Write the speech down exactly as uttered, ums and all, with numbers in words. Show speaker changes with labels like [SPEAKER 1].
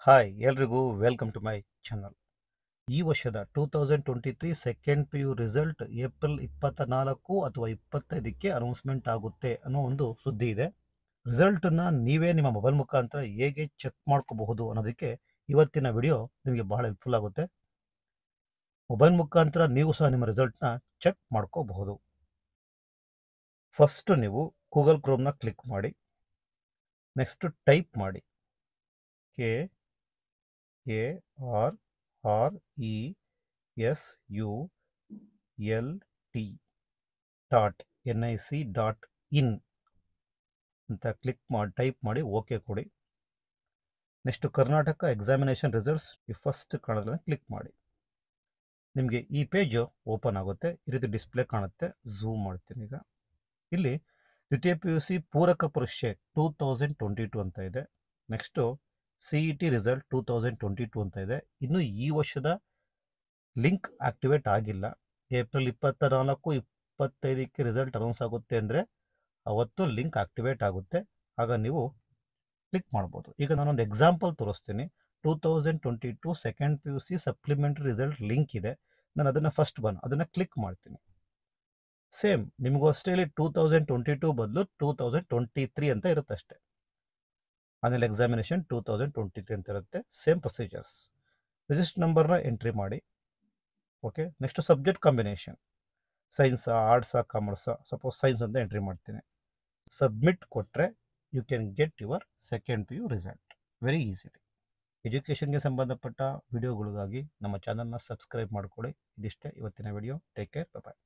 [SPEAKER 1] Hi ಎಲ್ರಿಗೂ welcome to my channel. ಈ ವರ್ಷದ two thousand twenty three second P U result April ಇಪ್ಪತ್ತ ನಾಲ್ಕು ಅಥವಾ ಇಪ್ಪತ್ತೈದಕ್ಕೆ ಅನೌನ್ಸ್ಮೆಂಟ್ ಆಗುತ್ತೆ ಅನ್ನೋ ಒಂದು ಸುದ್ದಿ ಇದೆ. ರಿಸಲ್ಟನ್ನು ನೀವೇ ನಿಮ್ಮ ಮೊಬೈಲ್ ಮುಖಾಂತರ ಹೇಗೆ ಚೆಕ್ ಮಾಡ್ಕೋಬಹುದು ಅನ್ನೋದಕ್ಕೆ ಇವತ್ತಿನ ವಿಡಿಯೋ ನಿಮಗೆ ಬಹಳ ಹೆಲ್ಪ್ಫುಲ್ ಆಗುತ್ತೆ. ಮೊಬೈಲ್ ಮುಖಾಂತರ ನೀವು ಸಹ ನಿಮ್ಮ ರಿಸಲ್ಟ್ನ ಚೆಕ್ ಮಾಡ್ಕೋಬಹುದು. ಫಸ್ಟ್ ನೀವು ಗೂಗಲ್ ಕ್ರೋಮ್ನ ಕ್ಲಿಕ್ ಮಾಡಿ, ನೆಕ್ಸ್ಟ್ ಟೈಪ್ ಮಾಡಿ K A R R E S U L T dot N I C dot in ಅಂತ ಕ್ಲಿಕ್ ಮಾಡಿ ಟೈಪ್ ಮಾಡಿ ಓಕೆ ಕೊಡಿ. ನೆಕ್ಸ್ಟ್ ಕರ್ನಾಟಕ ಎಕ್ಸಾಮಿನೇಷನ್ ರಿಸಲ್ಟ್ಸ್ ಈ ಫಸ್ಟ್ ಕಾಣೋದನ್ನ ಕ್ಲಿಕ್ ಮಾಡಿ. ನಿಮಗೆ ಈ ಪೇಜು ಓಪನ್ ಆಗುತ್ತೆ. ಈ ರೀತಿ ಡಿಸ್ಪ್ಲೇ ಕಾಣುತ್ತೆ. ಝೂಮ್ ಮಾಡ್ತೀನಿ ಈಗ. ಇಲ್ಲಿ ದ್ವಿತೀಯ ಪಿ ಯು ಸಿ ಪೂರಕ ಪರೀಕ್ಷೆ ಟೂ ತೌಸಂಡ್ ಟ್ವೆಂಟಿ ಟೂ ಅಂತ ಇದೆ. Next C E T result two thousand twenty two ಅಂತ ಇದೆ. ಇನ್ನು ಈ ವರ್ಷದ ಲಿಂಕ್ ಆಕ್ಟಿವೇಟ್ ಆಗಿಲ್ಲ. ಏಪ್ರಿಲ್ ಇಪ್ಪತ್ತ ನಾಲ್ಕು ಇಪ್ಪತ್ತೈದಕ್ಕೆ ರಿಸಲ್ಟ್ ಅನೌನ್ಸ್ ಆಗುತ್ತೆ ಅಂದರೆ ಅವತ್ತು ಲಿಂಕ್ ಆಕ್ಟಿವೇಟ್ ಆಗುತ್ತೆ. ಆಗ ನೀವು ಕ್ಲಿಕ್ ಮಾಡ್ಬೋದು. ಈಗ ನಾನೊಂದು ಎಕ್ಸಾಂಪಲ್ ತೋರಿಸ್ತೀನಿ. Two thousand twenty two second P U C supplementary result link ಇದೆ. ನಾನು ಅದನ್ನು ಫಸ್ಟ್ ಬಂದು ಅದನ್ನು ಕ್ಲಿಕ್ ಮಾಡ್ತೀನಿ. ಸೇಮ್ ನಿಮಗೂ ಅಷ್ಟೇ ಇಲ್ಲಿ ಟೂ ತೌಸಂಡ್ ಟ್ವೆಂಟಿ ಟೂ ಬದಲು ಟೂ ತೌಸಂಡ್ ಟ್ವೆಂಟಿ ತ್ರೀ ಅಂತ ಇರುತ್ತೆ ಅಷ್ಟೇ. ಆಮೇಲೆ examination two thousand twenty three ಅಂತ ಇರುತ್ತೆ. Same procedures. ರಿಜಿಸ್ಟರ್ ನಂಬರ್ನ ಎಂಟ್ರಿ ಮಾಡಿ. ಓಕೆ, ನೆಕ್ಸ್ಟ್ ಸಬ್ಜೆಕ್ಟ್ ಕಾಂಬಿನೇಷನ್ ಸೈನ್ಸಾ ಆರ್ಟ್ಸಾ ಕಾಮರ್ಸಾ, ಸಪೋಸ್ ಸೈನ್ಸ್ ಅಂತ ಎಂಟ್ರಿ ಮಾಡ್ತೀನಿ. ಸಬ್ಮಿಟ್ ಕೊಟ್ಟರೆ you can get your second P U result very easily. ಎಜುಕೇಷನ್ಗೆ ಸಂಬಂಧಪಟ್ಟ ವಿಡಿಯೋಗಳಿಗಾಗಿ ನಮ್ಮ ಚಾನಲ್ನ ಸಬ್ಸ್ಕ್ರೈಬ್ ಮಾಡಿಕೊಳ್ಳಿ. ಇದಿಷ್ಟೇ ಇವತ್ತಿನ ವಿಡಿಯೋ. ಟೇಕ್ ಕೇರ್, ಬಾಯ್.